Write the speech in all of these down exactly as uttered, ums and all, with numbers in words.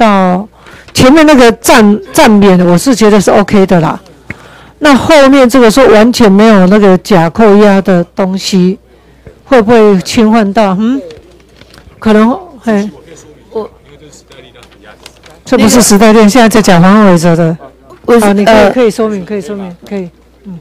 到前面那个占占免，我是觉得是 OK 的啦。那后面这个说完全没有那个假扣押的东西，会不会侵犯到？嗯，可能嘿，我这不是时代力量，现在在讲黄伟哲的。啊，你可以、呃、可以说明，可以说明，可以，嗯。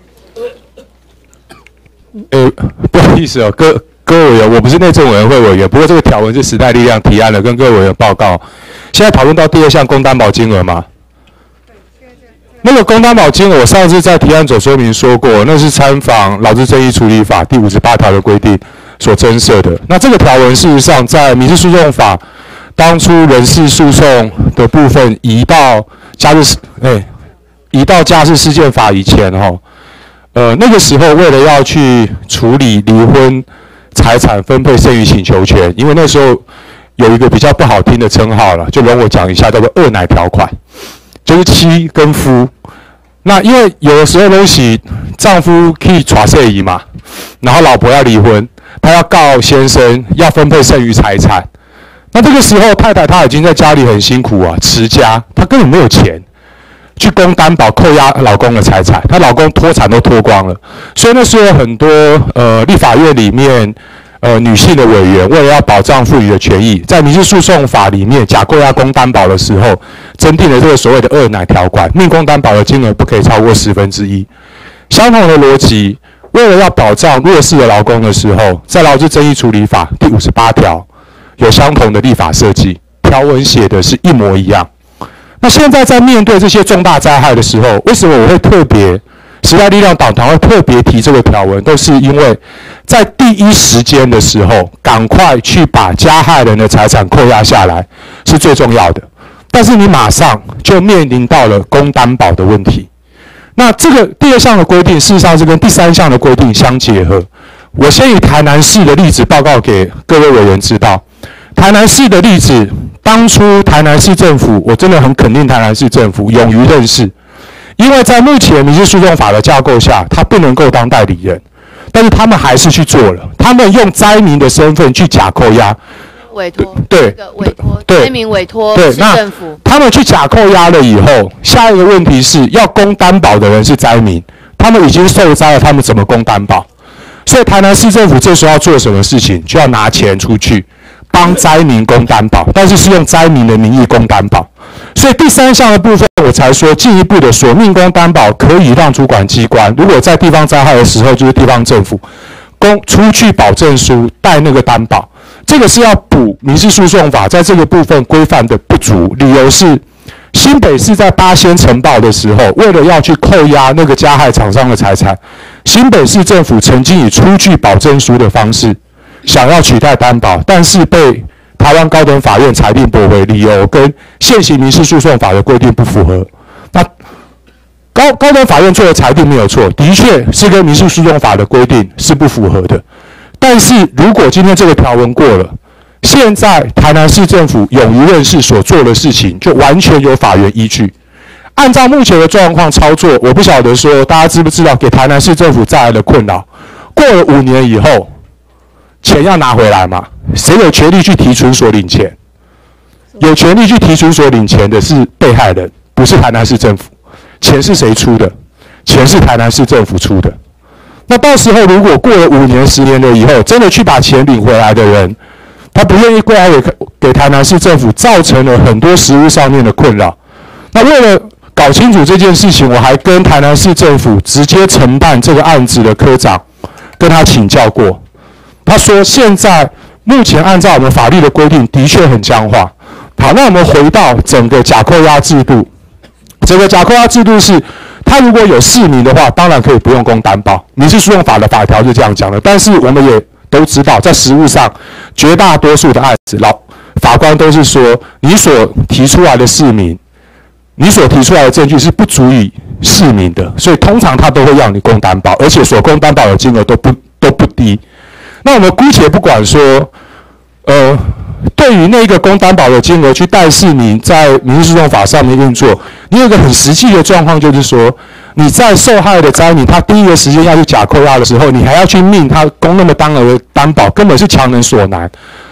呃，不好意思哦，各各位委员，我不是内政委员会委员，不过这个条文是时代力量提案的，跟各位委员报告。现在讨论到第二项公担保金额吗？那个公担保金额，我上次在提案总说明说过，那是参访劳资争议处理法第五十八条的规定所增设的。那这个条文事实上在民事诉讼法当初人事诉讼的部分移到家事，哎，移到家事事件法以前哈。呃，那个时候为了要去处理离婚财产分配剩余请求权，因为那时候有一个比较不好听的称号了，就容我讲一下，叫做二奶条款，就是妻跟夫。那因为有的时候东西丈夫可以传摄遗嘛，然后老婆要离婚，他要告先生要分配剩余财产。那这个时候太太她已经在家里很辛苦啊，持家，她根本没有钱去供担保扣押老公的财产，她老公脱产都脱光了，所以那时候很多呃立法院里面呃女性的委员为了要保障妇女的权益，在民事诉讼法里面假扣押供担保的时候，增订了这个所谓的二奶条款，命供担保的金额不可以超过十分之一。相同的逻辑，为了要保障弱势的劳工的时候，在劳资争议处理法第五十八条有相同的立法设计，条文写的是一模一样。那现在在面对这些重大灾害的时候，为什么我会特别时代力量党团会特别提这个条文，都是因为在第一时间的时候，赶快去把加害人的财产扣押下来是最重要的。但是你马上就面临到了公担保的问题。那这个第二项的规定，事实上是跟第三项的规定相结合。我先以台南市的例子报告给各位委员知道。台南市的例子，当初台南市政府，我真的很肯定台南市政府勇于认识，因为在目前民事诉讼法的架构下，他不能够当代理人，但是他们还是去做了，他们用灾民的身份去假扣押， 委托， 对， 这个委托， 对， 灾民委托市政府， 他们去假扣押了以后，下一个问题是要供担保的人是灾民，他们已经受灾了，他们怎么供担保？所以台南市政府这时候要做什么事情，就要拿钱出去帮灾民供担保，但是是用灾民的名义供担保。所以第三项的部分，我才说进一步的说，命供担保可以让主管机关，如果在地方灾害的时候，就是地方政府公出具保证书带那个担保，这个是要补民事诉讼法在这个部分规范的不足。理由是新北市在八仙呈报的时候，为了要去扣押那个加害厂商的财产，新北市政府曾经以出具保证书的方式想要取代担保，但是被台湾高等法院裁定驳回，理由跟现行民事诉讼法的规定不符合。那高高等法院做的裁定没有错，的确是跟民事诉讼法的规定是不符合的。但是如果今天这个条文过了，现在台南市政府勇于认识所做的事情，就完全有法源依据。按照目前的状况操作，我不晓得说大家知不知道给台南市政府带来的困扰。过了五年以后，钱要拿回来嘛？谁有权利去提存所领钱？有权利去提存所领钱的是被害人，不是台南市政府。钱是谁出的？钱是台南市政府出的。那到时候如果过了五年、十年了以后，真的去把钱领回来的人，他不愿意归来给给台南市政府，造成了很多实务上面的困扰。那为了搞清楚这件事情，我还跟台南市政府直接承办这个案子的科长跟他请教过。他说现在目前按照我们法律的规定的确很僵化。好，那我们回到整个假扣押制度，整个假扣押制度是他如果有市民的话，当然可以不用供担保，民事诉讼法的法条是这样讲的。但是我们也都知道，在实务上绝大多数的案子，老法官都是说你所提出来的市民，你所提出来的证据是不足以市民的，所以通常他都会要你供担保，而且所供担保的金额都不都不低。那我们姑且不管说，呃，对于那个供担保的金额去带市民在民事诉讼法上面运作，你有一个很实际的状况，就是说你在受害的灾民他第一个时间要去假扣押的时候，你还要去命他供那么大额的担保，根本是强人所难。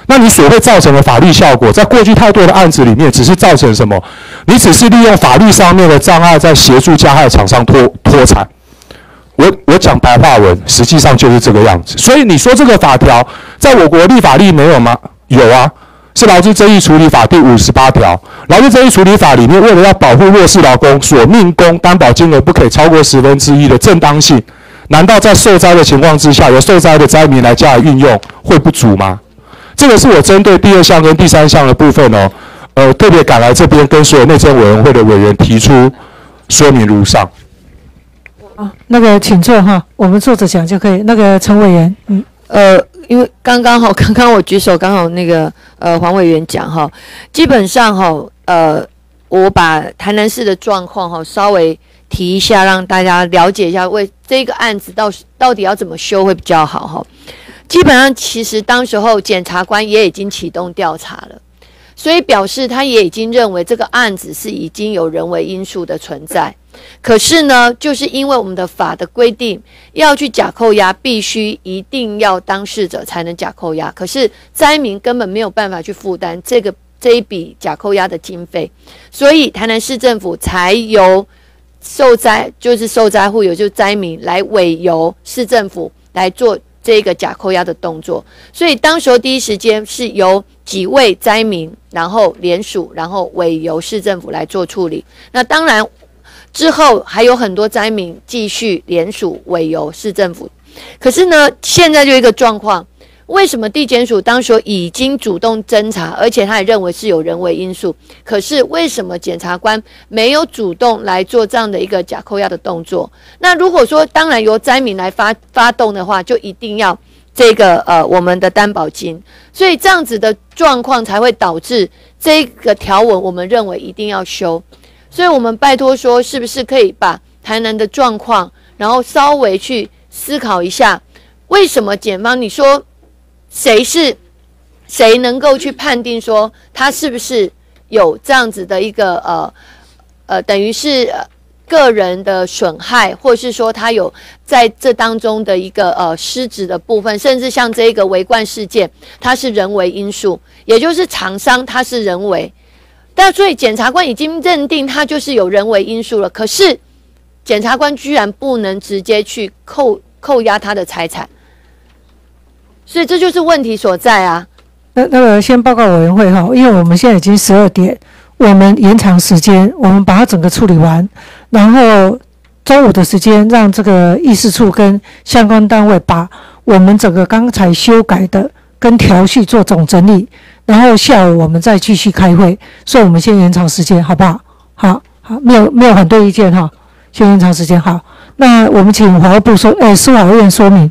那你所会造成的法律效果，在过去太多的案子里面，只是造成什么？你只是利用法律上面的障碍，在协助加害厂商脱脱产。我我讲白话文，实际上就是这个样子。所以你说这个法条在我国立法例没有吗？有啊，是劳资争议处理法第五十八条。劳资争议处理法里面，为了要保护弱势劳工，所命工担保金额不可以超过十分之一的正当性，难道在受灾的情况之下，由受灾的灾民来加以运用，会不足吗？这个是我针对第二项跟第三项的部分哦，呃，特别赶来这边跟所有内政委员会的委员提出说明如上。 啊，那个请坐哈，我们坐着讲就可以。那个陈委员，嗯， 呃，因为刚刚好，刚刚我举手，刚好那个呃黄委员讲哈，基本上哈，呃，我把台南市的状况哈稍微提一下，让大家了解一下，为这个案子到到底要怎么修会比较好哈。基本上，其实当时候检察官也已经启动调查了，所以表示他也已经认为这个案子是已经有人为因素的存在。可是呢，就是因为我们的法的规定，要去假扣押，必须一定要当事者才能假扣押。可是灾民根本没有办法去负担这个这一笔假扣押的经费，所以台南市政府才由受灾，就是受灾户，也就是灾民来委由市政府来做这个假扣押的动作。所以当时候第一时间是由几位灾民，然后联署，然后委由市政府来做处理。那当然之后还有很多灾民继续联署委由市政府。可是呢，现在就一个状况，为什么地检署当时已经主动侦查，而且他也认为是有人为因素，可是为什么检察官没有主动来做这样的一个假扣押的动作？那如果说当然由灾民来发发动的话，就一定要这个呃我们的担保金，所以这样子的状况才会导致这个条文我们认为一定要修。所以我们拜托说，是不是可以把台南的状况，然后稍微去思考一下，为什么检方你说谁是谁能够去判定说他是不是有这样子的一个呃呃等于是、呃、个人的损害，或是说他有在这当中的一个呃失职的部分，甚至像这个围观事件，它是人为因素，也就是厂商它是人为。但所以检察官已经认定他就是有人为因素了，可是检察官居然不能直接去扣扣押他的财产，所以这就是问题所在啊。 那那个先报告委员会哈，因为我们现在已经十二点，我们延长时间，我们把它整个处理完，然后中午的时间让这个议事处跟相关单位把我们整个刚才修改的跟条序做总整理。然后下午我们再继续开会，所以我们先延长时间，好不好？好，好，没有没有反对意见哈，先延长时间。好，那我们请法务部说，哎，司法院说明。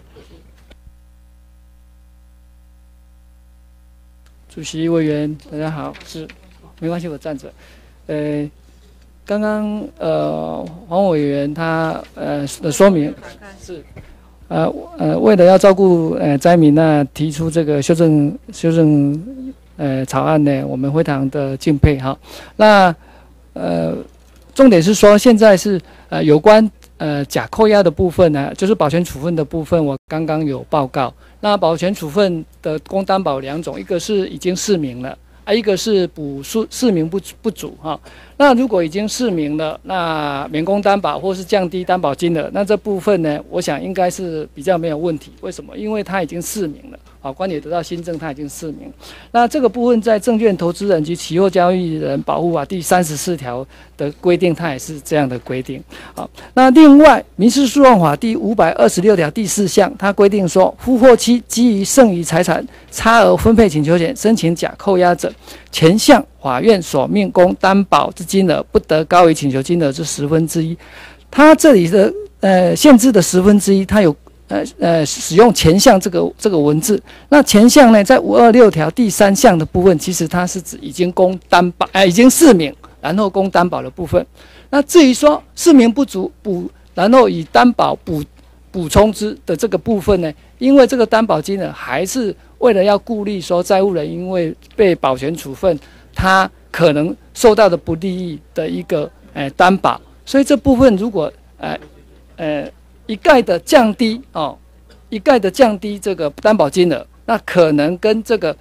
主席、委员，大家好，是，没关系，我站着。呃，刚刚呃黄委员他呃的说明是。呃呃，为了要照顾呃灾民呢，提出这个修正修正呃草案呢，我们非常的敬佩哈。那呃，重点是说，现在是呃有关呃假扣押的部分呢，就是保全处分的部分，我刚刚有报告。那保全处分的供担保两种，一个是已经释明了。啊，一个是补释释明不不足哈，那如果已经释明了，那免供担保或是降低担保金额，那这部分呢，我想应该是比较没有问题。为什么？因为它已经释明了，法官也得到新政，它已经释明。那这个部分在证券投资人及期货交易人保护法第三十四条的规定，它也是这样的规定。好，那另外民事诉讼法第五百二十六条第四项，它规定说，付货期基于剩余财产差额分配请求权申请假扣押者，前项法院所命供担保之金额不得高于请求金额之十分之一。它这里的呃限制的十分之一，它有呃呃使用前项这个这个文字。那前项呢，在五二六条第三项的部分，其实它是指已经供担保，呃已经释明，然后供担保的部分。那至于说释明不足补，然后以担保补补充之的这个部分呢，因为这个担保金额还是为了要顾虑说债务人因为被保全处分，他可能受到的不利益的一个呃担保，所以这部分如果呃呃一概的降低哦，一概的降低这个担保金额，那可能跟这个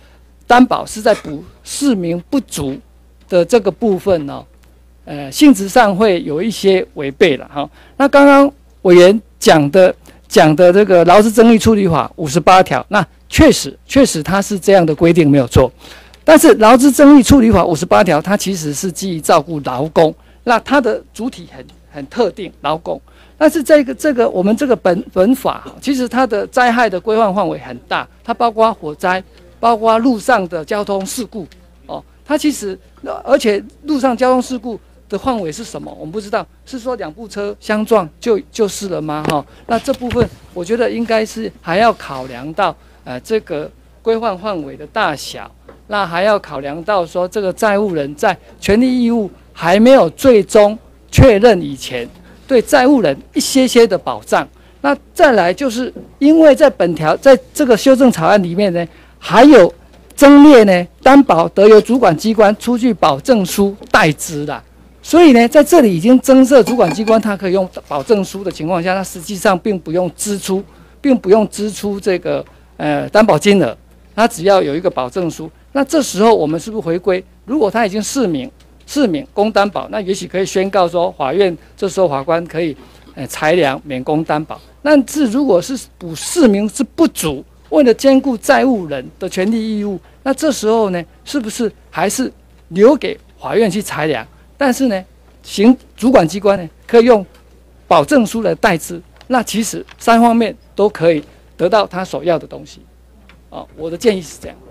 担保是在补市民不足的这个部分呢，呃，性质上会有一些违背了哈。那刚刚委员讲的讲的这个劳资争议处理法五十八条，那确实确实它是这样的规定没有错。但是劳资争议处理法五十八条，它其实是基于照顾劳工，那它的主体很很特定，劳工。但是这个这个我们这个本本法，其实它的灾害的规范范围很大，它包括火灾，包括路上的交通事故，哦，它其实而且路上交通事故的范围是什么？我们不知道，是说两部车相撞就就是了吗？哈、哦，那这部分我觉得应该是还要考量到呃这个规范范围的大小。那还要考量到说，这个债务人在权利义务还没有最终确认以前，对债务人一些些的保障。那再来就是因为在本条在这个修正草案里面呢，还有增列呢担保得由主管机关出具保证书代支啦。所以呢，在这里已经增设主管机关，它可以用保证书的情况下，它实际上并不用支出，并不用支出这个呃担保金额，它只要有一个保证书。那这时候我们是不是回归？如果他已经释明释明公担保，那也许可以宣告说，法院这时候法官可以呃裁量免公担保。但是如果是补释明是不足，为了兼顾债务人的权利义务，那这时候呢，是不是还是留给法院去裁量？但是呢，行主管机关呢可以用保证书来代支。那其实三方面都可以得到他所要的东西。哦，我的建议是这样。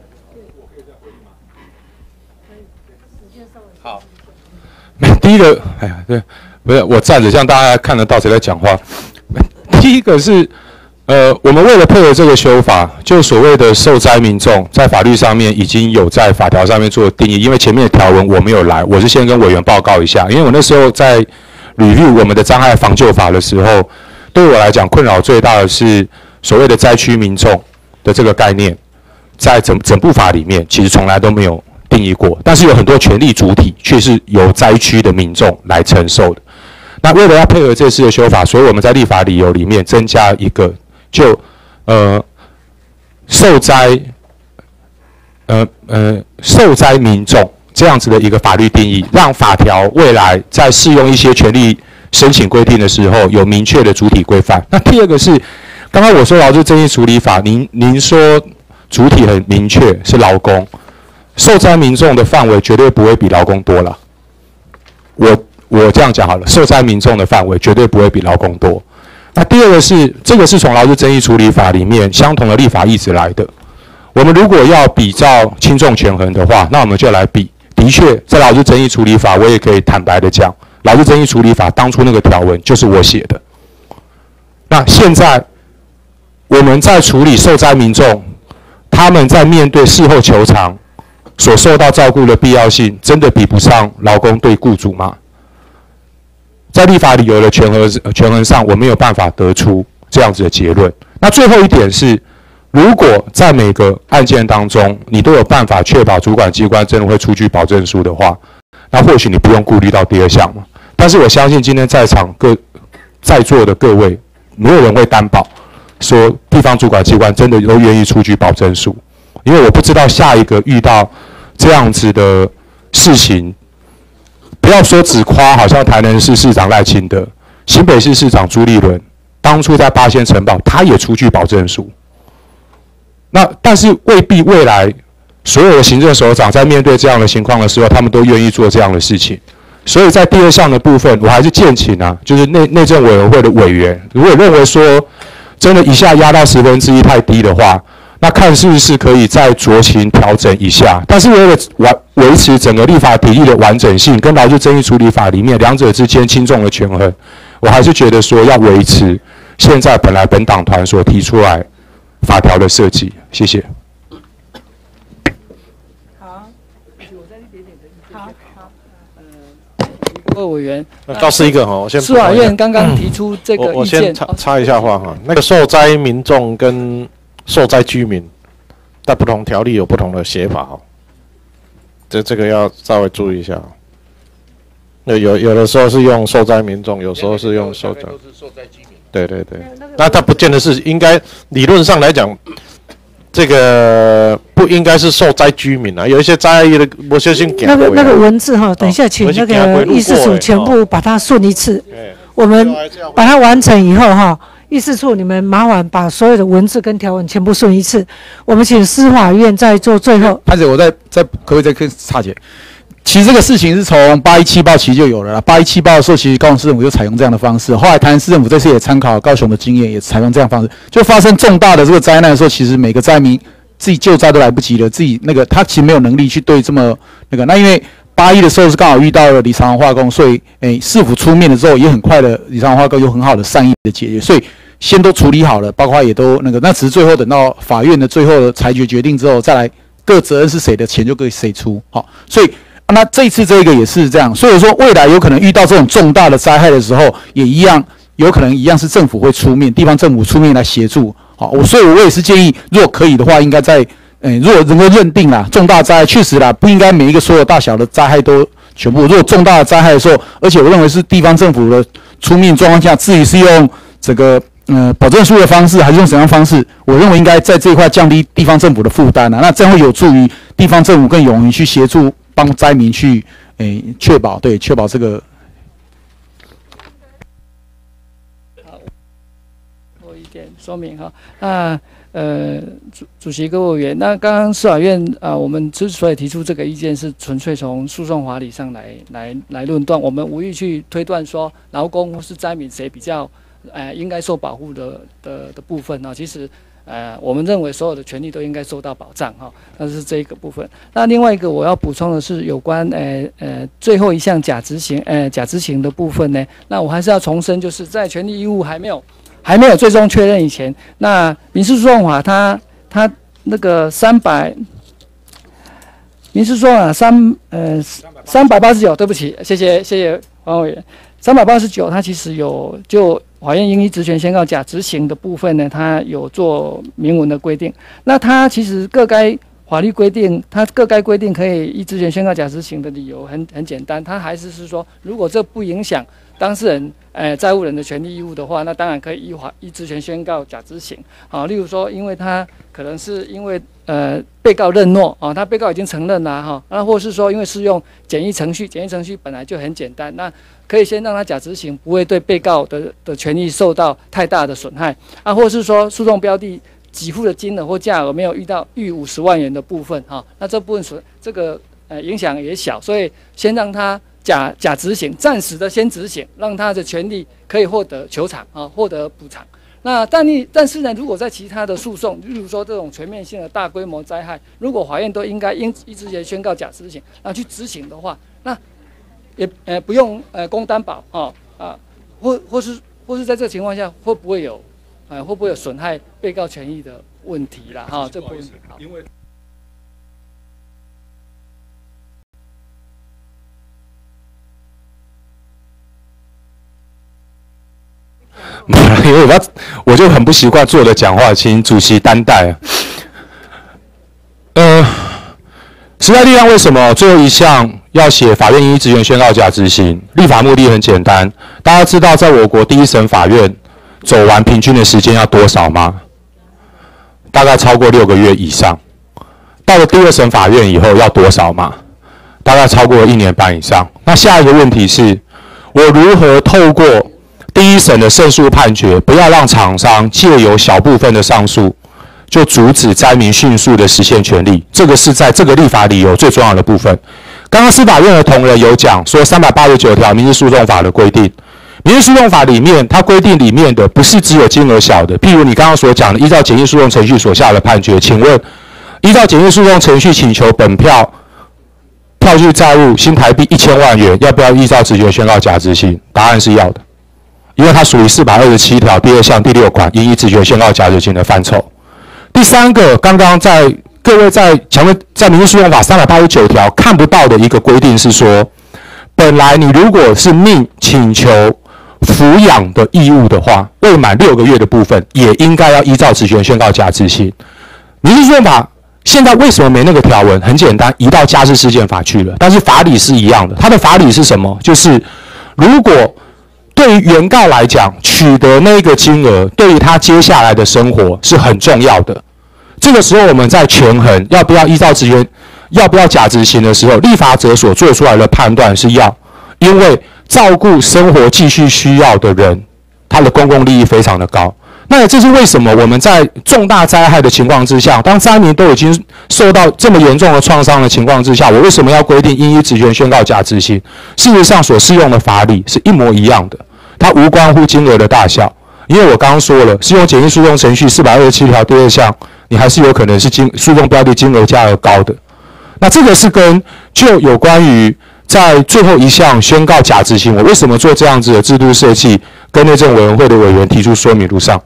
好，第一个，哎呀，对，不是我站着，这样大家看得到谁在讲话。第一个是，呃，我们为了配合这个修法，就所谓的受灾民众，在法律上面已经有在法条上面做定义。因为前面的条文我没有来，我是先跟委员报告一下，因为我那时候在review我们的灾害防救法的时候，对我来讲困扰最大的是所谓的灾区民众的这个概念，在整整部法里面其实从来都没有定义过，但是有很多权利主体却是由灾区的民众来承受的。那为了要配合这次的修法，所以我们在立法理由里面增加一个，就呃受灾呃呃受灾民众这样子的一个法律定义，让法条未来在适用一些权利申请规定的时候有明确的主体规范。那第二个是，刚刚我说劳资争议处理法，您您说主体很明确是劳工。受灾民众的范围绝对不会比劳工多了，我我这样讲好了，受灾民众的范围绝对不会比劳工多。那第二个是，这个是从劳资争议处理法里面相同的立法意旨来的。我们如果要比照轻重权衡的话，那我们就来比。的确，在劳资争议处理法，我也可以坦白的讲，劳资争议处理法当初那个条文就是我写的。那现在我们在处理受灾民众，他们在面对事后求偿所受到照顾的必要性，真的比不上劳工对雇主吗？在立法理由的权衡权衡上，我没有办法得出这样子的结论。那最后一点是，如果在每个案件当中，你都有办法确保主管机关真的会出具保证书的话，那或许你不用顾虑到第二项嘛。但是我相信今天在场各在座的各位，没有人会担保说地方主管机关真的都愿意出具保证书。因为我不知道下一个遇到这样子的事情，不要说只夸，好像台南市市长赖清德，新北市市长朱立伦，当初在八仙城堡，他也出具保证书。那但是未必未来所有的行政首长在面对这样的情况的时候，他们都愿意做这样的事情。所以在第二项的部分，我还是建请啊，就是内内政委员会的委员，如果认为说真的一下压到十分之一太低的话，那看是不是可以再酌情调整一下，但是为了完维持整个立法体系的完整性，跟劳资争议处理法里面两者之间轻重的权衡，我还是觉得说要维持现在本来本党团所提出来法条的设计。谢谢。 好，我再一点点的意见。好，好，呃，各位委员， 倒是一个哈，我先。 司法院刚刚提出这个意见， 我我先插插一下话哈，那个受灾民众跟受灾居民在不同条例有不同的写法哦，这这个要稍微注意一下。那有有的时候是用受灾民众，有时候是用受灾。对对对，那它不见得是应该理论上来讲， 这个不应该是受灾居民啊，有一些灾害的不小心那个那个文字哈，等一下请那个议事处全部把它顺一次，我们把它完成以后哈，议事处你们麻烦把所有的文字跟条文全部顺一次，我们请司法院再做最后。 拍子，我再再可不可以再跟插姐？其实这个事情是从八一七报其实就有了啦。八一七报的时候，其实高雄市政府就采用这样的方式。后来台南市政府这次也参考高雄的经验，也采用这样的方式。就发生重大的这个灾难的时候，其实每个灾民自己救灾都来不及了，自己那个他其实没有能力去对这么那个。那因为八一的时候是刚好遇到了李长荣化工，所以诶市府出面的时候也很快的，李长荣化工有很好的善意的解决，所以先都处理好了，包括也都那个。那只是最后等到法院的最后的裁决决定之后，再来各责任是谁的钱就归谁出。好，所以。那这一次这个也是这样，所以说未来有可能遇到这种重大的灾害的时候，也一样有可能一样是政府会出面，地方政府出面来协助。好，我所以我也是建议，如果可以的话，应该在，呃，如果能够认定啦，重大灾害确实啦，不应该每一个所有大小的灾害都全部。如果重大的灾害的时候，而且我认为是地方政府的出面状况下，至于是用这个呃保证书的方式，还是用什么样方式，我认为应该在这一块降低地方政府的负担啊，那这样会有助于地方政府更勇于去协助。帮灾民去诶确保对确保这个。 好，我一点说明哈。那呃主主席各位委员，那刚刚司法院啊、呃，我们之所以提出这个意见，是纯粹从诉讼法理上来来来论断，我们无意去推断说劳工或是灾民谁比较呃应该受保护的的的部分啊，其实。呃，我们认为所有的权利都应该受到保障哈，那是这一个部分。那另外一个我要补充的是有关呃呃最后一项假执行呃假执行的部分呢，那我还是要重申，就是在权利义务还没有还没有最终确认以前，那民事诉讼法它它那个三百民事诉讼法三呃三百八十九，对不起，谢谢谢谢黄委员，三百八十九它其实有就。法院应依职权宣告假执行的部分呢，它有做明文的规定。那它其实各该法律规定，它各该规定可以依职权宣告假执行的理由很很简单，它还是是说，如果这不影响当事人呃债务人的权利义务的话，那当然可以依法依职权宣告假执行。啊，例如说，因为他可能是因为呃被告认诺啊，他被告已经承认了哈，那、啊、或是说因为适用简易程序，简易程序本来就很简单，那。可以先让他假执行，不会对被告的的权益受到太大的损害啊，或是说诉讼标的给付的金额或价额没有遇到逾五十万元的部分哈、啊，那这部分损这个呃影响也小，所以先让他假假执行，暂时的先执行，让他的权利可以获得求偿啊，获得补偿。那但你但是呢，如果在其他的诉讼，例如说这种全面性的大规模灾害，如果法院都应该应依之前宣告假执行，然后去执行的话，那也呃不用呃供担保啊啊，或或是或是在这个情况下会不会有呃会不会有损害被告权益的问题啦哈？这部分因为因为我要我就很不习惯坐着讲话，请主席担待。呃，时代力量为什么最后一项？要写法院依职权宣告假执行，立法目的很简单。大家知道，在我国第一审法院走完平均的时间要多少吗？大概超过六个月以上。到了第二审法院以后要多少吗？大概超过一年半以上。那下一个问题是，我如何透过第一审的胜诉判决，不要让厂商借由小部分的上诉，就阻止灾民迅速的实现权利？这个是在这个立法理由最重要的部分。刚刚司法院的同仁有讲说，三百八十九条民事诉讼法的规定，民事诉讼法里面，它规定里面的不是只有金额小的，譬如你刚刚所讲的，依照简易诉讼程序所下的判决，请问，依照简易诉讼程序请求本票票据债务新台币一千万元，要不要依照职权宣告假执行？答案是要的，因为它属于四百二十七条第二项第六款应依职权宣告假执行的范畴。第三个，刚刚在各位在强调在民事诉讼法三百八十九条看不到的一个规定是说，本来你如果是命请求抚养的义务的话，未满六个月的部分也应该要依照职权宣告假执行。民事诉讼法现在为什么没那个条文？很简单，移到家事事件法去了，但是法理是一样的。它的法理是什么？就是如果对于原告来讲，取得那个金额对于他接下来的生活是很重要的。 这个时候我们在权衡要不要依照职权，要不要假执行的时候，立法者所做出来的判断是要，因为照顾生活继续需要的人，他的公共利益非常的高。那这是为什么我们在重大灾害的情况之下，当灾民都已经受到这么严重的创伤的情况之下，我为什么要规定应依职权宣告假执行？事实上所适用的法理是一模一样的，它无关乎金额的大小。因为我刚刚说了，适用简易诉讼程序四百二十七条第二项，你还是有可能是金诉讼标的金额价额高的。那这个是跟就有关于在最后一项宣告假执行，我为什么做这样子的制度设计，跟内政委员会的委员提出说明录上。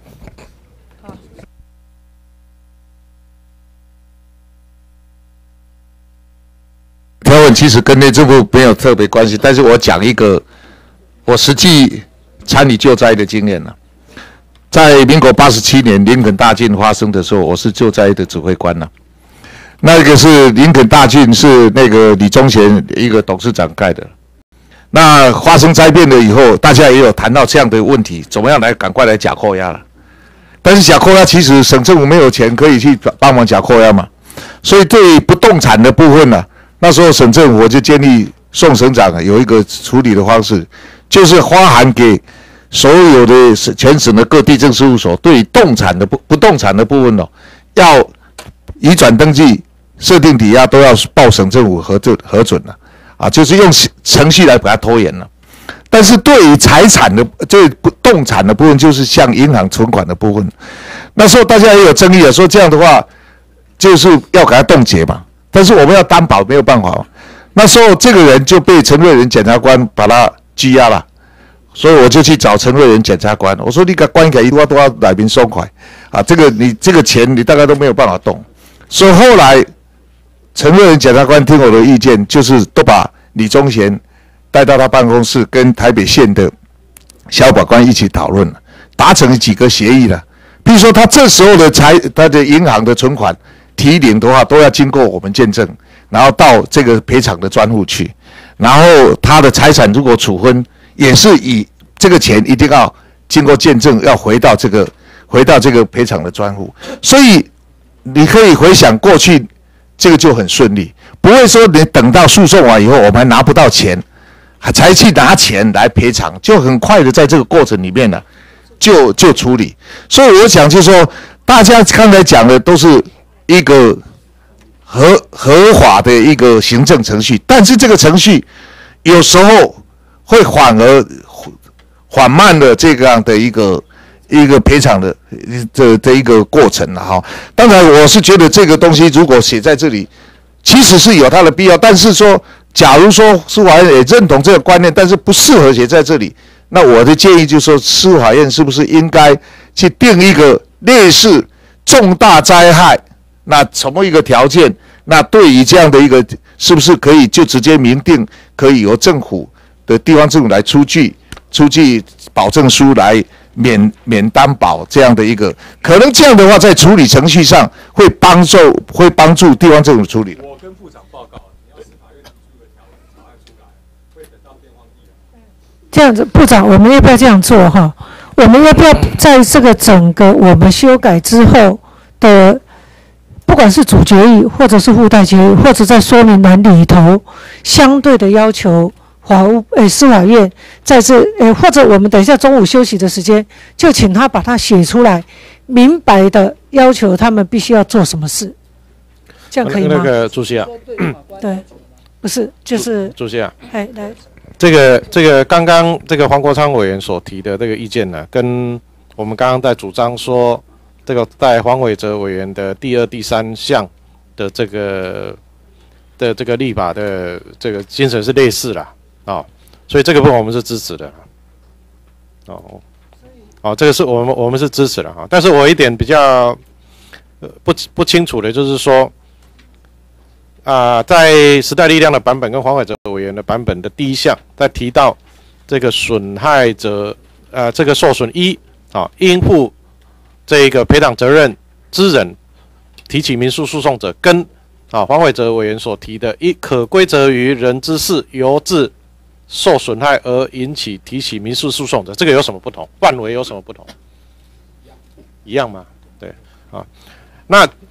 条文其实跟内政部没有特别关系，但是我讲一个我实际参与救灾的经验了。在民国八十七年林肯大郡发生的时候，我是救灾的指挥官了。那个是林肯大郡是那个李宗贤一个董事长盖的。那发生灾变了以后，大家也有谈到这样的问题，怎么样来赶快来假扣押了。但是假扣押其实省政府没有钱可以去帮忙假扣押嘛，所以对于不动产的部分呢、啊，那时候省政府就建议宋省长有一个处理的方式，就是发函给所有的全省的各地政事务所，对动产的不不动产的部分哦，要移转登记、设定抵押都要报省政府核准核准了，啊，就是用程序来把它拖延了。但是对于财产的这不动产的部分，就是像银行存款的部分，那时候大家也有争议啊，说这样的话就是要给它冻结嘛。但是我们要担保没有办法嘛，那时候这个人就被陈瑞仁检察官把他拘押了，所以我就去找陈瑞仁检察官，我说你给关起来，我都要来民松快啊，这个你这个钱你大概都没有办法动，所以后来陈瑞仁检察官听我的意见，就是都把李宗贤带到他办公室，跟台北县的小法官一起讨论，达成几个协议了，比如说他这时候的财，他的银行的存款提领的话，都要经过我们见证，然后到这个赔偿的专户去，然后他的财产如果处分，也是以这个钱一定要经过见证，要回到这个回到这个赔偿的专户。所以你可以回想过去，这个就很顺利，不会说你等到诉讼完以后，我们还拿不到钱，才去拿钱来赔偿，就很快的在这个过程里面呢，就就处理。所以我想就是说，大家刚才讲的都是一个合合法的一个行政程序，但是这个程序有时候会反而缓慢了这样的一个一个赔偿的这这一个过程了哈。当然，我是觉得这个东西如果写在这里，其实是有它的必要，但是说，假如说司法院也认同这个观念，但是不适合写在这里，那我的建议就是说，司法院是不是应该去定一个类似重大灾害？那什么一个条件？那对于这样的一个，是不是可以就直接明定，可以由政府的地方政府来出具出具保证书来免免担保这样的一个，可能这样的话在处理程序上会帮助会帮助地方政府处理。 我跟部长报告，你要司法院提出的条文草案出来，会等到电荒地了。 这样子，部长，我们要不要这样做哈？我们要不要在这个整个我们修改之后的？不管是主决议，或者是附带决议，或者在说明栏里头，相对的要求法务诶司法院在这诶，或者我们等一下中午休息的时间，就请他把它写出来，明白的要求他们必须要做什么事，这样可以吗？ 那个主席啊， 对，不是就是主席啊， 哎来， 这个这个刚刚这个黄国昌委员所提的这个意见呢，跟我们刚刚在主张说。这个在黄伟哲委员的第二、第三项的这个的这个立法的这个精神是类似啦，哦，所以这个部分我们是支持的，哦，哦，这个是我们我们是支持的哈，但是我一点比较呃不不清楚的就是说，啊、呃，在时代力量的版本跟黄伟哲委员的版本的第一项，在提到这个损害者呃这个受损一啊、哦、应负。这一个赔偿责任之人提起民事诉讼者，跟啊黄伟哲委员所提的一可归责于人之事由致受损害而引起提起民事诉讼者，这个有什么不同？范围有什么不同？一样吗？对啊，那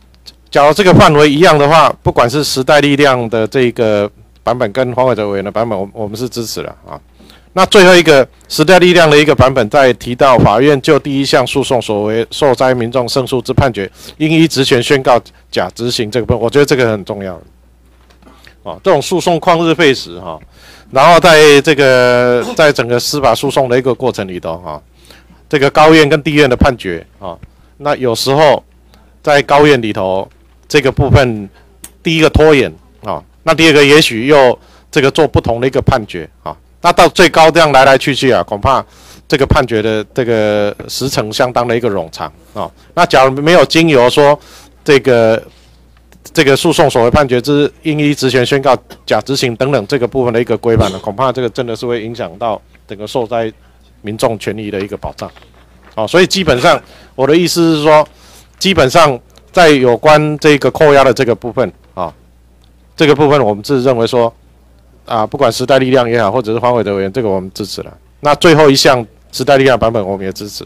假如这个范围一样的话，不管是时代力量的这个版本跟黄伟哲委员的版本，我我们是支持的啊。那最后一个时代力量的一个版本，在提到法院就第一项诉讼所为受灾民众胜诉之判决，应依职权宣告假执行这个部分，我觉得这个很重要。哦，这种诉讼旷日费时哈，然后在这个在整个司法诉讼的一个过程里头哈，这个高院跟地院的判决啊，那有时候在高院里头这个部分，第一个拖延啊，那第二个也许又这个做不同的一个判决啊。那到最高这样来来去去啊，恐怕这个判决的这个时程相当的一个冗长啊。那假如没有经由说这个这个诉讼所谓判决之应依职权宣告假执行等等这个部分的一个规范呢，恐怕这个真的是会影响到整个受灾民众权益的一个保障。啊，所以基本上我的意思是说，基本上在有关这个扣押的这个部分啊，这个部分我们是认为说。啊，不管时代力量也好，或者是黄伟哲委员，这个我们支持了。那最后一项时代力量版本，我们也支持。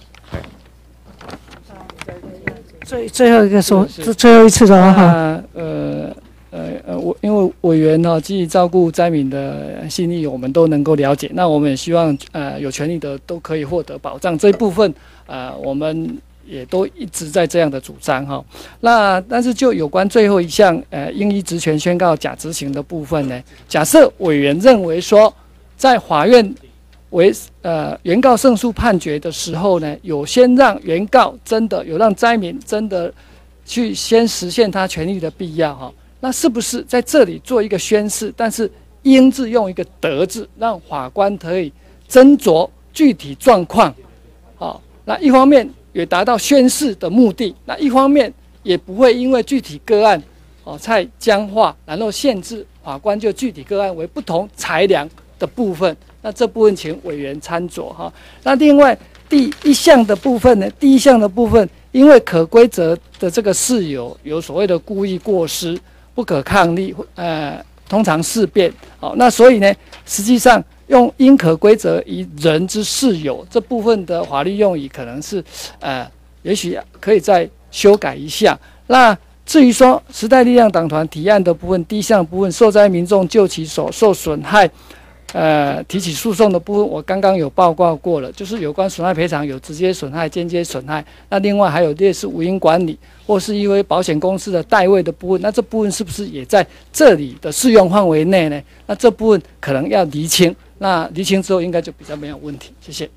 最最后一个说，这最后一次了哈。 呃呃呃，我因为委员呢，基于照顾灾民的心意，我们都能够了解。那我们也希望呃有权利的都可以获得保障。这一部分呃，我们也都一直在这样的主张哈。那但是就有关最后一项呃应依职权宣告假执行的部分呢，假设委员认为说，在法院为呃原告胜诉判决的时候呢，有先让原告真的有让灾民真的去先实现他权利的必要哈，那是不是在这里做一个宣示，但是应字用一个得字，让法官可以斟酌具体状况，好，那一方面也达到宣示的目的，那一方面也不会因为具体个案哦太僵化，然后限制法官就具体个案为不同裁量的部分。那这部分请委员参酌哈。那另外第一项的部分呢，第一项的部分，因为可归责的这个事由有所谓的故意过失、不可抗力，呃，通常事变，好，那所以呢，实际上用应可归责于人之事由这部分的法律用语，可能是呃，也许可以再修改一下。那至于说时代力量党团提案的部分，第一项部分，受灾民众就其所受损害。呃，提起诉讼的部分，我刚刚有报告过了，就是有关损害赔偿有直接损害、间接损害。那另外还有列示无因管理，或是因为保险公司的代位的部分，那这部分是不是也在这里的适用范围内呢？那这部分可能要厘清。那厘清之后，应该就比较没有问题。谢谢。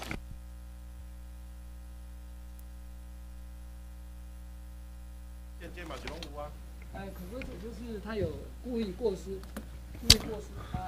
哎，可归责就是他有故意过失，故意过失。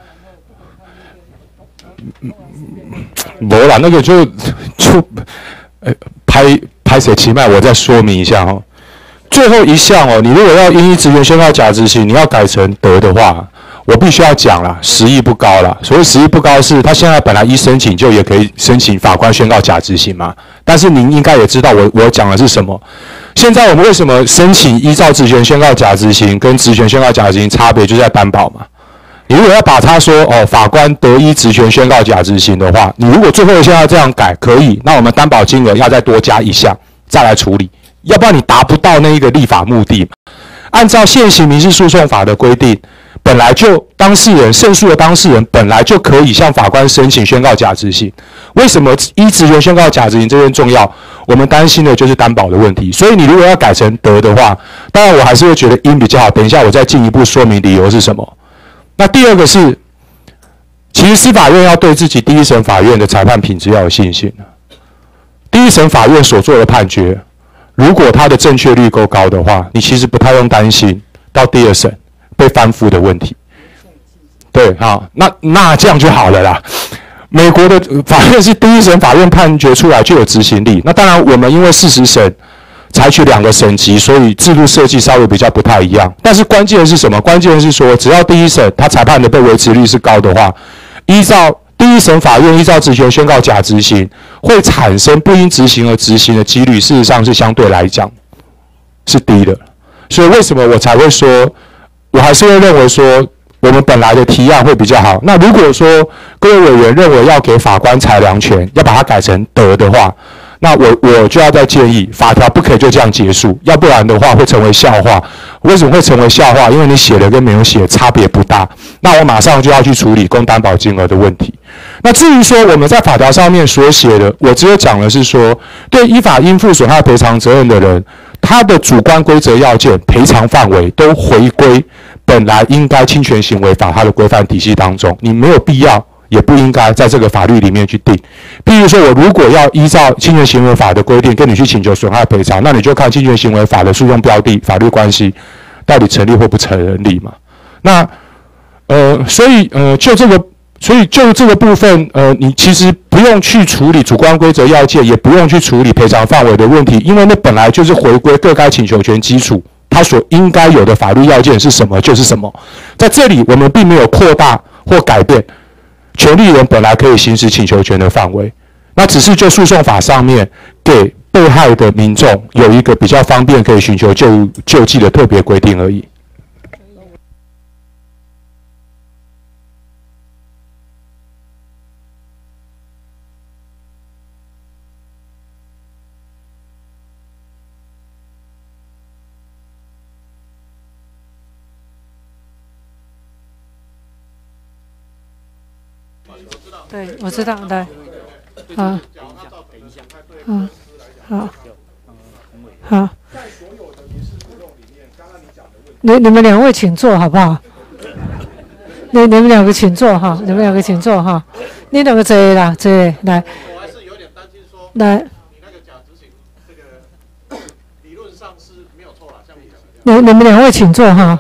没啦，那个就就呃拍拍谁期迈，我再说明一下哦。最后一项哦，你如果要因依职权宣告假执行，你要改成得的话，我必须要讲啦，实益不高啦。所谓实益不高是，他现在本来一申请就也可以申请法官宣告假执行嘛。但是您应该也知道我我讲的是什么。现在我们为什么申请依照职权宣告假执行跟职权宣告假执行差别就在担保嘛？你如果要把他说哦，法官得依职权宣告假执行的话，你如果最后一项要这样改，可以，那我们担保金额要再多加一项再来处理，要不然你达不到那一个立法目的。按照现行民事诉讼法的规定，本来就当事人胜诉的当事人本来就可以向法官申请宣告假执行。为什么依职权宣告假执行这件重要？我们担心的就是担保的问题。所以你如果要改成得的话，当然我还是会觉得应比较好。等一下我再进一步说明理由是什么。那第二个是，其实司法院要对自己第一审法院的裁判品质要有信心。第一审法院所做的判决，如果它的正确率够高的话，你其实不太用担心到第二审被翻覆的问题。对，好，那那这样就好了啦。美国的法院是第一审法院判决出来就有执行力。那当然，我们因为事实审采取两个审级，所以制度设计稍微比较不太一样。但是关键是什么？关键是说，只要第一审他裁判的被维持率是高的话，依照第一审法院依照职权宣告假执行，会产生不应执行而执行的几率，事实上是相对来讲是低的。所以为什么我才会说，我还是会认为说，我们本来的提案会比较好。那如果说各位委员认为要给法官裁量权，要把它改成得的话， 那我我就要再建议，法条不可以就这样结束，要不然的话会成为笑话。为什么会成为笑话？因为你写的跟没有写差别不大。那我马上就要去处理供担保金额的问题。那至于说我们在法条上面所写的，我只有讲的是说，对依法应负损害赔偿责任的人，他的主观规则要件、赔偿范围都回归本来应该侵权行为法它的规范体系当中，你没有必要也不应该在这个法律里面去定。譬如说，我如果要依照侵权行为法的规定跟你去请求损害赔偿，那你就看侵权行为法的诉讼标的、法律关系到底成立或不成立嘛？那呃，所以呃，就这个。所以就这个部分，呃，你其实不用去处理主观规则要件，也不用去处理赔偿范围的问题，因为那本来就是回归各该请求权基础，它所应该有的法律要件是什么就是什么。在这里，我们并没有扩大或改变权利人本来可以行使请求权的范围，那只是就诉讼法上面给被害的民众有一个比较方便可以寻求救救济的特别规定而已。 对，我知道，来，啊，嗯，好，好，你你们两位请坐好不好？你你们两个请坐哈，你们两个请坐哈，你两个坐啦，坐来。 我还是有点担心说， 来， 你那个假执行这个理论上是没有错啦，像你讲的。 你你们两位请坐哈。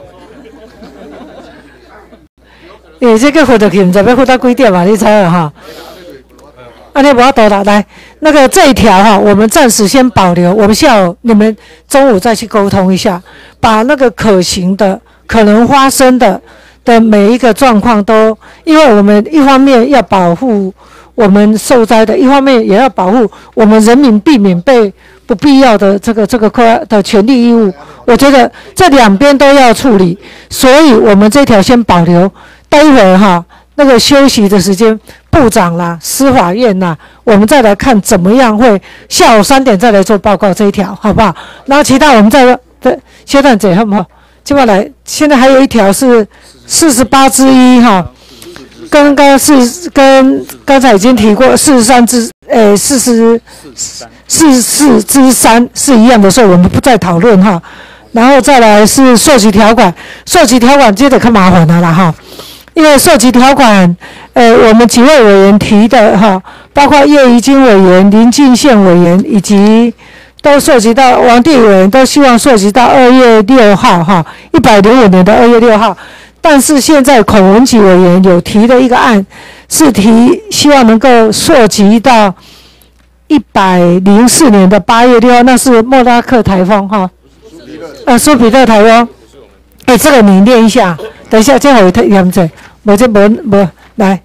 诶，这个回得去，唔知要回到几点嘛？你猜了哈？啊，你不要多啦，来，那个这一条哈，我们暂时先保留，我们下午你们中午再去沟通一下，把那个可行的、可能发生的的每一个状况都，因为我们一方面要保护我们受灾的，一方面也要保护我们人民，避免被不必要的这个这个的权利义务。我觉得这两边都要处理，所以我们这条先保留。待会儿哈，那个休息的时间，部长啦、司法院啦，我们再来看怎么样会下午三点再来做报告这一条，好不好？然后其他我们再对先段解好不好？接下来现在还有一条是四十八之一哈，刚刚是跟刚才已经提过四十三之呃四十四四之三是一样的，所以我们不再讨论哈。然后再来是溯及条款，溯及条款接着看麻烦了啦哈。因为涉及条款，呃，我们几位委员提的哈，包括叶宜津委员、林进宪委员，以及都涉及到王地委员，都希望涉及到二月六号哈，一百零五年的二月六号。但是现在孔文吉委员有提的一个案，是提希望能够涉及到一百零四年的八月六号，那是莫拉克台风哈，呃，苏比特台风。哎，这个你念一下。等一下，这会太严重，我这没没来。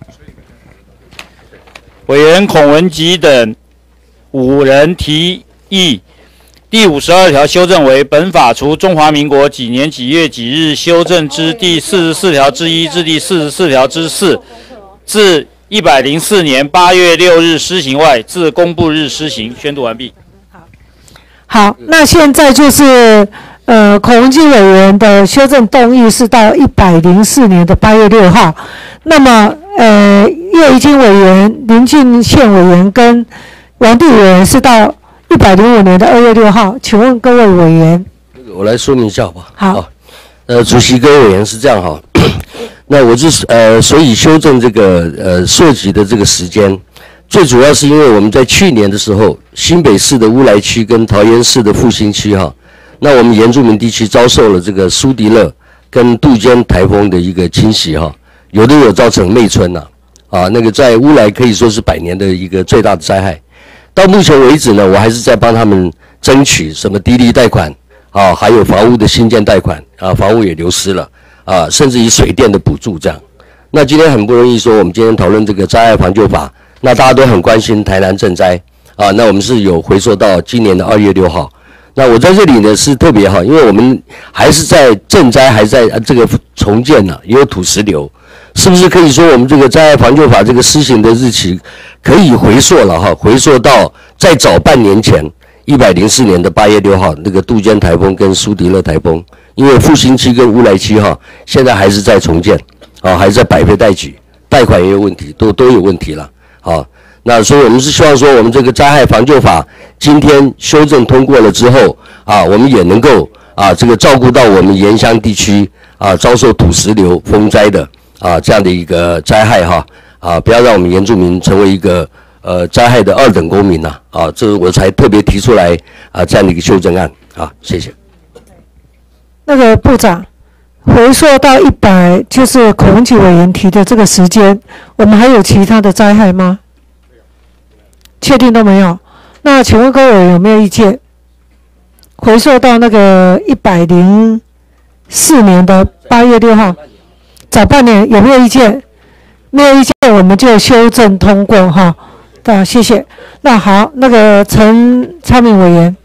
委员孔文吉等五人提议，第五十二条修正为本法除中华民国几年几月几日修正之第四十四条之一至第四十四条之四，自一百零四年八月六日施行外，自公布日施行。宣读完毕。 好，那现在就是。呃，孔文吉委员的修正动议是到一百零四年的八月六号，那么呃，叶宜津委员、林进宪委员跟王地委员是到一百零五年的二月六号。请问各位委员， 我来说明一下好不好？ 好。 哦、呃，主席跟委员是这样哈，那我就是呃，所以修正这个呃涉及的这个时间，最主要是因为我们在去年的时候，新北市的乌来区跟桃园市的复兴区哈。那我们原住民地区遭受了这个苏迪勒跟杜鹃台风的一个侵袭哈，有的有造成内村呐，啊，那个在乌来可以说是百年的一个最大的灾害。到目前为止呢，我还是在帮他们争取什么低利贷款啊，还有房屋的新建贷款啊，房屋也流失了啊，甚至于水电的补助这样。那今天很不容易说，我们今天讨论这个灾害防救法，那大家都很关心台南震灾啊，那我们是有回溯到今年的二月六号。那我在这里呢是特别好，因为我们还是在震灾，还在这个重建呢、啊，也有土石流，是不是可以说我们这个灾害防救法这个施行的日期可以回溯了哈？回溯到再早半年前，一百零四年的八月六号那个杜鹃台风跟苏迪勒台风，因为复兴期跟乌来期哈，现在还是在重建，啊，还是在百废待举，贷款也有问题，都都有问题了，啊，那所以我们是希望说，我们这个灾害防救法今天修正通过了之后，啊，我们也能够啊这个照顾到我们沿乡地区啊遭受土石流风灾的啊这样的一个灾害哈，啊，不要让我们原住民成为一个。呃，灾害的二等公民呐、啊，啊，这我才特别提出来啊，这样的一个修正案啊，谢谢。 那个部长，回溯到一百，就是孔文吉委员提的这个时间，我们还有其他的灾害吗？确定都没有？那请问各位有没有意见？回溯到那个一百零四年的八月六号，早半年有没有意见？没有意见，我们就修正通过哈。啊，谢谢。那好，那个陈昌明委员，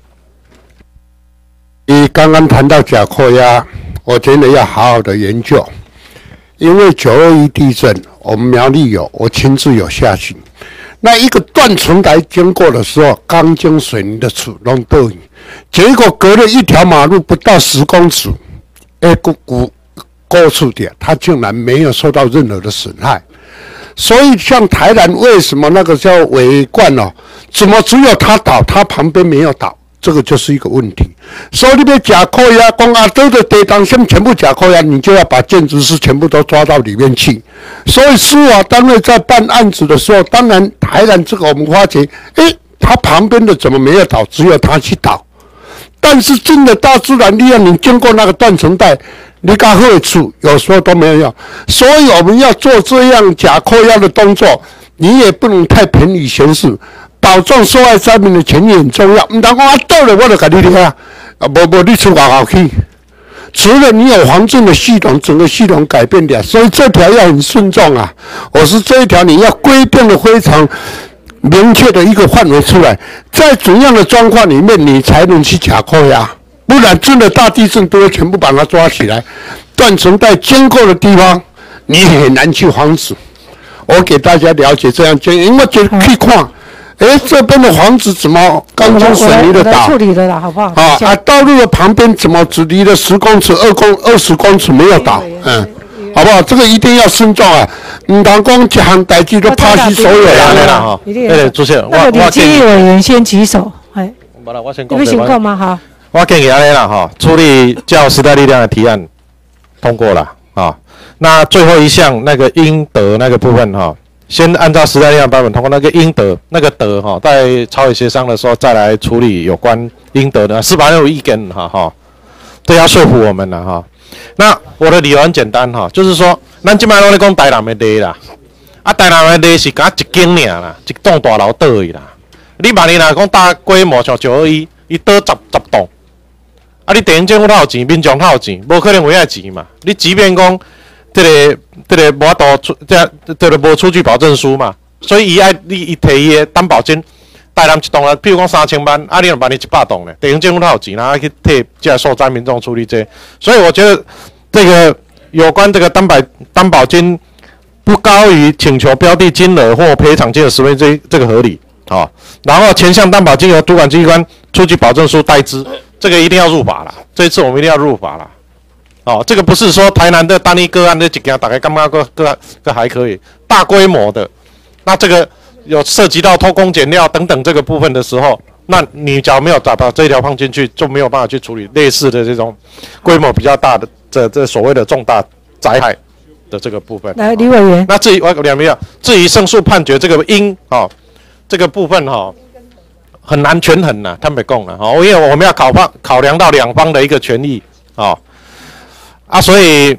你刚刚谈到甲扣押，我觉得要好好的研究，因为九二一地震，我们苗栗有，我亲自有下去。那一个断层台经过的时候，钢筋水泥的柱拢倒去，结果隔了一条马路不到十公尺，哎，股股高处点，它竟然没有受到任何的损害。所以，像台南为什么那个叫伟冠哦，怎么只有它倒，它旁边没有倒？这个就是一个问题。所以你要假扣押，讲啊，这个地当先全部假扣押，你就要把建筑师全部都抓到里面去。所以司法单位在办案子的时候，当然台南这个我们发觉，诶，它旁边的怎么没有倒，只有它去倒？但是真的大自然力量，你经过那个断层带。你刚好处有时候都没有用，所以我们要做这样假扣押的动作，你也不能太便宜行事，保障受害灾民的权益很重要。唔通讲啊到了我就给你听啊，无无你出外口去，除了你有防震的系统，整个系统改变掉，所以这条要很慎重啊。我是这一条你要规定的非常明确的一个范围出来，在怎样的状况里面你才能去假扣押？不然真的大地震都会全部把它抓起来，断层带经过的地方，你很难去防止。我给大家了解这样经验，因为就去看，哎，这边的房子怎么钢筋水泥的倒？ 处理的啦，好不好？ 啊啊，道路的旁边怎么只离了十公尺、二公二十公尺没有倒？嗯，好不好？这个一定要慎重啊！唔当讲一项代志都拍死所有人啦哈。哎，主持人， 那个李基义委员先举手，哎， 不啦，我先讲。你们先讲吗？好。 我建议安尼啦哈，处理叫时代力量的提案通过了啊。那最后一项那个应得那个部分哈，先按照时代力量版本通过那个应得那个得哈，在朝野协商的时候再来处理有关应得的。司法院有意见哈哈，这要说服我们了哈。那我的理由很简单哈，就是说，咱即摆拢咧讲台南的地啦，啊台南的地是敢一间尔啦，一栋大楼倒去啦。你万一若讲大规模像九二一，伊倒十十栋。啊！你地方政府哪有钱，民众哪有钱，无可能为爱钱嘛。你即便讲，这个这个无法度出，这这个无出具保证书嘛，所以伊爱你伊提伊的担保金，台南一栋啊，譬如讲三千万，啊，你若万你一百栋咧，地方政府哪有钱啊？去替这受灾民众处理这個，所以我觉得这个有关这个担保担保金不高于请求标的金额或赔偿金额十倍，这这个合理啊、哦。然后前项担保金由主管机关出具保证书代之。这个一定要入法了，这一次我们一定要入法了。哦，这个不是说台南的单一个案这几件，大概刚刚个个个还可以，大规模的，那这个有涉及到偷工减料等等这个部分的时候，那你假如没有把把这一条放进去，就没有办法去处理类似的这种规模比较大的这这所谓的重大灾害的这个部分。 来，李委员。 那至于我两边，至于胜诉判决这个因哦，这个部分哈。哦很难权衡呐，坦白讲啦，哦，因为我们要考方考量到两方的一个权益，哦，啊，所以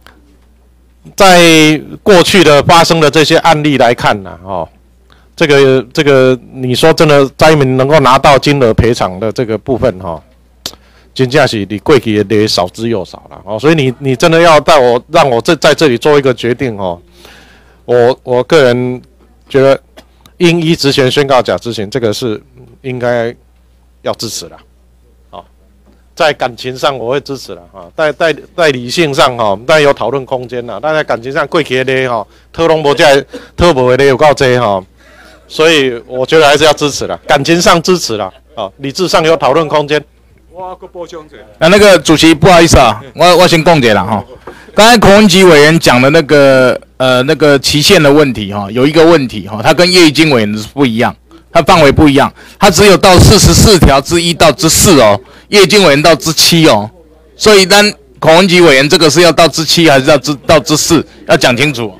在过去的发生的这些案例来看呢，哦，这个这个，你说真的灾民能够拿到金额赔偿的这个部分，哈、哦，真正是你过去的也少之又少了，哦，所以你你真的要带我让我这在这里做一个决定，哦，我我个人觉得应依职权宣告假执行，这个是。应该要支持了，好、哦，在感情上我会支持了哈，在在在理性上哈、哦，当然有讨论空间啦。但在感情上，过去的咧哈，讨拢无这讨无的咧有够多哈， 所以我觉得还是要支持啦，感情上支持啦，啊，理智上有讨论空间。 我个补充一下。 那那个主席，不好意思啊，我我先供解了哈。刚才孔文吉委员讲的那个呃那个期限的问题哈，有一个问题哈，它跟叶玉金委员的不一样，它范围不一样，它只有到四十四条之一到之四哦，叶玉金委员到之七哦，所以单孔文吉委员这个是要到之七还是要之到之四，要讲清楚。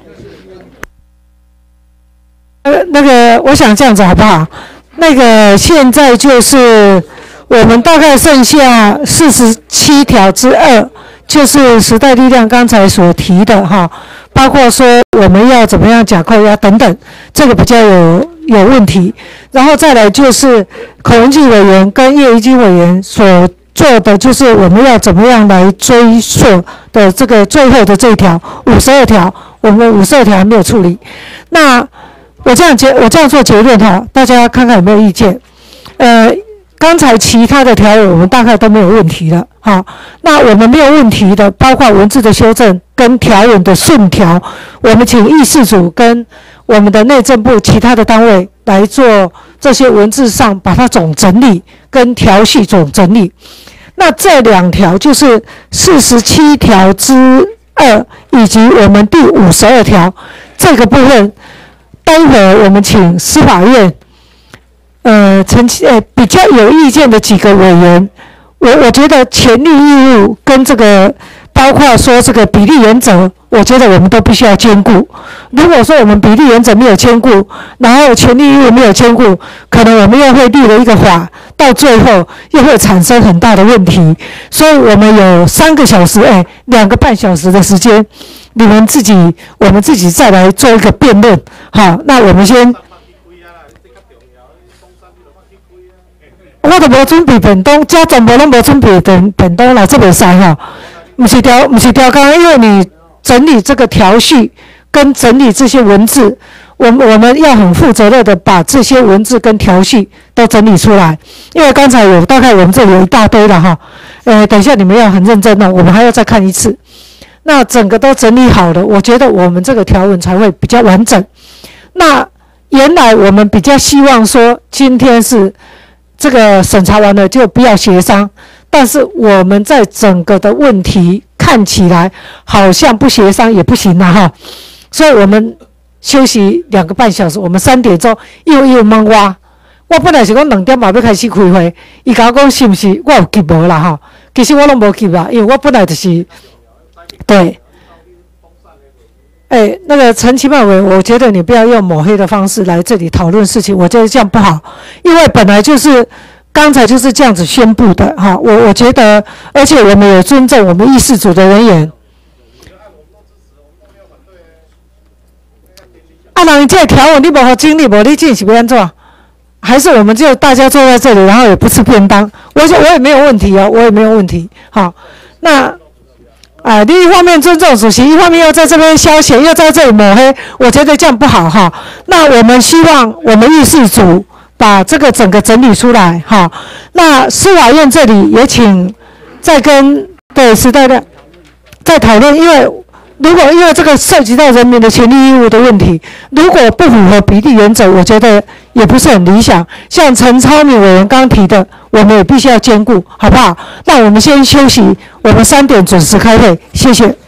呃，那个我想这样子好不好？那个现在就是我们大概剩下四十七条之二。就是时代力量刚才所提的哈，包括说我们要怎么样假扣押等等，这个比较有有问题。然后再来就是孔文吉委员跟叶宜津委员所做的，就是我们要怎么样来追溯的这个最后的这一条五十二条，我们五十二条还没有处理。那我这样结，我这样做结论哈，大家看看有没有意见？呃。刚才其他的条文我们大概都没有问题了，好，那我们没有问题的，包括文字的修正跟条文的顺条，我们请议事组跟我们的内政部其他的单位来做这些文字上把它总整理跟条序总整理。那这两条就是四十七条之二以及我们第五十二条这个部分，待会儿我们请司法院。呃，陈呃比较有意见的几个委员，我我觉得权利义务跟这个包括说这个比例原则，我觉得我们都必须要兼顾。如果说我们比例原则没有兼顾，然后权利义务没有兼顾，可能我们又会立了一个法，到最后又会产生很大的问题。所以我们有三个小时，哎，两个半小时的时间，你们自己，我们自己再来做一个辩论。好，那我们先。我都无准备便当，家全部拢无准备便便当啦，这袂使哈。不是调，不是调纲，因为你整理这个条序跟整理这些文字，我们我们要很负责任的把这些文字跟条序都整理出来。因为刚才有大概我们这里有一大堆了哈，呃，等一下你们要很认真的，我们还要再看一次。那整个都整理好了，我觉得我们这个条文才会比较完整。那原来我们比较希望说，今天是。这个审查完了就不要协商，但是我们在整个的问题看起来好像不协商也不行了哈，所以我们休息两个半小时，我们三点钟又又问我，我本来是讲两点嘛要开始开会，伊甲我讲是不是我有急无啦哈，其实我拢无急啦，因为我本来就是对。哎，那个陈其迈委员，我觉得你不要用抹黑的方式来这里讨论事情，我觉得这样不好，因为本来就是刚才就是这样子宣布的哈。我我觉得，而且我们也尊重我们议事组的人员。啊，人这条文你无好经历，无你进是要安怎？还是我们就大家坐在这里，然后也不吃便当？我我也没有问题哦，我也没有问题。好，那。啊，你一方面尊重主席，一方面又在这边消遣，又在这里抹黑，我觉得这样不好哈。那我们希望我们议事组把这个整个整理出来哈。那司法院这里也请再跟对时代的再讨论，因为如果因为这个涉及到人民的权利义务的问题，如果不符合比例原则，我觉得也不是很理想。像陈超明委员刚提的，我们也必须要兼顾，好不好？那我们先休息，我们三点准时开会，谢谢。